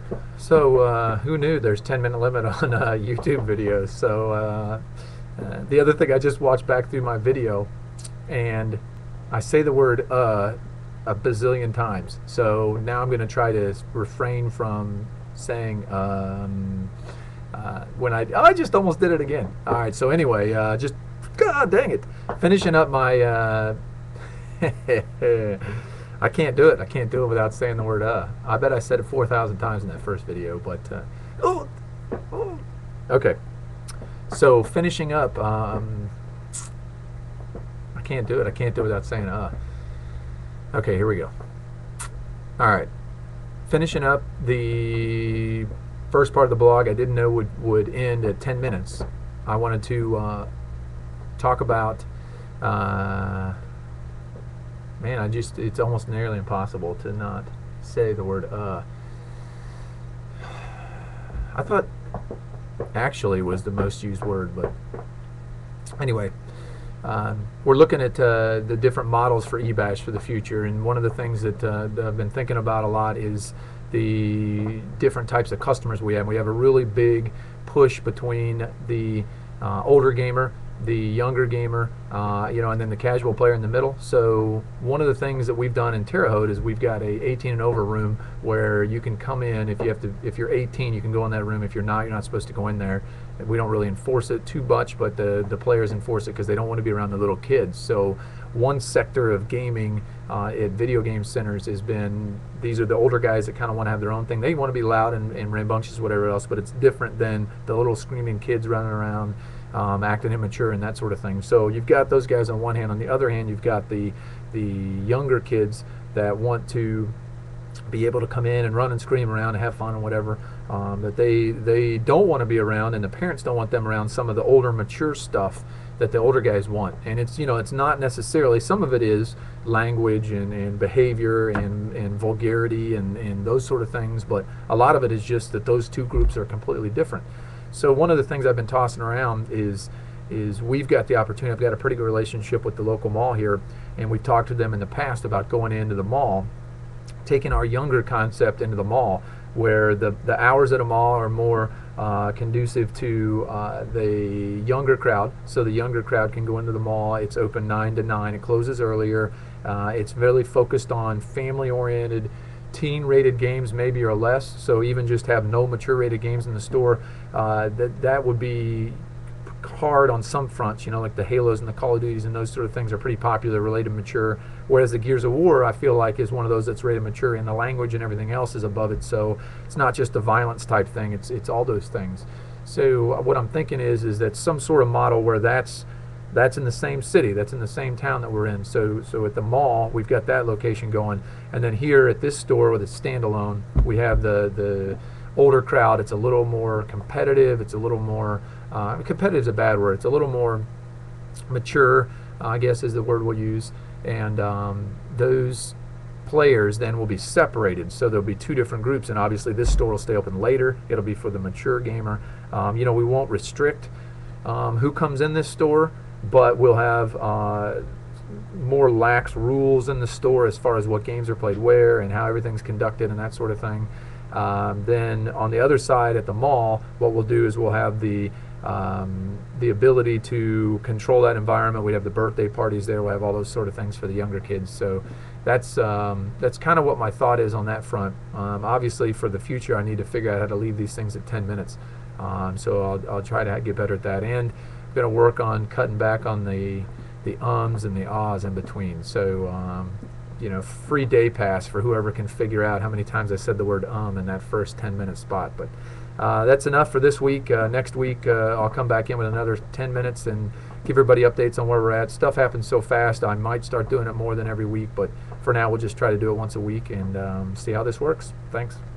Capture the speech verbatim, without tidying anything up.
So uh, who knew there's ten minute limit on uh, YouTube videos? So uh, uh, the other thing, I just watched back through my video, and I say the word uh a bazillion times. So now I'm going to try to refrain from saying um, uh, when I oh, I just almost did it again. All right. So anyway, uh, just God dang it, finishing up my. Uh, I can't do it. I can't do it without saying the word uh. I bet I said it four thousand times in that first video, but uh, oh, oh. Okay. So finishing up, um, I can't do it. I can't do it without saying uh. Okay, here we go. All right. Finishing up the first part of the blog I didn't know would, would end at ten minutes. I wanted to uh, talk about, uh, man, I just, it's almost nearly impossible to not say the word uh. I thought actually was the most used word, but anyway. Um, we're looking at uh, the different models for eBash for the future, and one of the things that, uh, that I've been thinking about a lot is the different types of customers we have. We have a really big push between the uh, older gamer, the younger gamer, uh, you know, and then the casual player in the middle. So one of the things that we've done in Terre Haute is we've got a eighteen and over room where you can come in. If you have to, if you're eighteen, you can go in that room. If you're not, you're not supposed to go in there. We don't really enforce it too much, but the the players enforce it because they don't want to be around the little kids. So one sector of gaming uh, at video game centers has been, these are the older guys that kind of want to have their own thing. They want to be loud and, and rambunctious, whatever else, but it's different than the little screaming kids running around, um, acting immature and that sort of thing. So you've got those guys on one hand. On the other hand, you've got the the younger kids that want to be able to come in and run and scream around and have fun and whatever, um, that they they don't want to be around, and the parents don't want them around some of the older mature stuff that the older guys want. And it's, you know, it's not necessarily, some of it is language and, and behavior and, and vulgarity and, and those sort of things, but a lot of it is just that those two groups are completely different. So one of the things I've been tossing around is is we've got the opportunity, I've got a pretty good relationship with the local mall here, and we've talked to them in the past about going into the mall, taking our younger concept into the mall, where the, the hours at a mall are more uh, conducive to uh, the younger crowd. So the younger crowd can go into the mall. It's open nine to nine. It closes earlier. Uh, it's really focused on family-oriented, teen-rated games, maybe or less. So even just have no mature-rated games in the store, uh, that that would be hard on some fronts, you know, like the Halos and the Call of Duties and those sort of things are pretty popular, rated mature, whereas the Gears of War, I feel like, is one of those that's rated mature, and the language and everything else is above it, so it's not just a violence type thing, it's it's all those things. So uh, what I'm thinking is is that some sort of model where that's that's in the same city, that's in the same town that we're in. So so at the mall, we've got that location going, and then here at this store with its standalone, we have the the older crowd. It's a little more competitive, it's a little more Uh, competitive is a bad word. It's a little more mature, uh, I guess is the word we'll use. And um, those players then will be separated. So there'll be two different groups. And obviously this store will stay open later. It'll be for the mature gamer. Um, you know, we won't restrict um, who comes in this store, but we'll have uh, more lax rules in the store as far as what games are played where and how everything's conducted and that sort of thing. Um, then on the other side at the mall, what we'll do is we'll have the um, the ability to control that environment. We have the birthday parties there. We'll have all those sort of things for the younger kids. So that's um, that's kind of what my thought is on that front. Um, obviously, for the future, I need to figure out how to leave these things at ten minutes. Um, so I'll, I'll try to get better at that, and I'm going to work on cutting back on the the ums and the ahs in between. So. Um, you know, free day pass for whoever can figure out how many times I said the word um in that first ten minute spot. But uh, that's enough for this week. Uh, next week uh, I'll come back in with another ten minutes and give everybody updates on where we're at. Stuff happens so fast, I might start doing it more than every week, but for now we'll just try to do it once a week and um, see how this works. Thanks.